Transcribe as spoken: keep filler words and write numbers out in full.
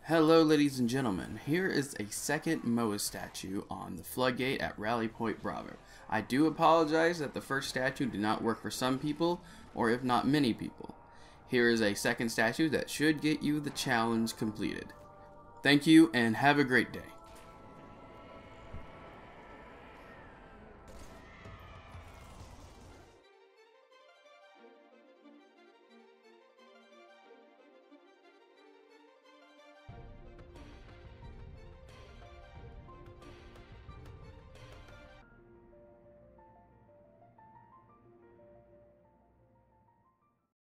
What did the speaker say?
Hello ladies and gentlemen, here is a second Moa statue on the Floodgate at Rally Point Bravo. I do apologize that the first statue did not work for some people, or if not many people. Here is a second statue that should get you the challenge completed. Thank you and have a great day.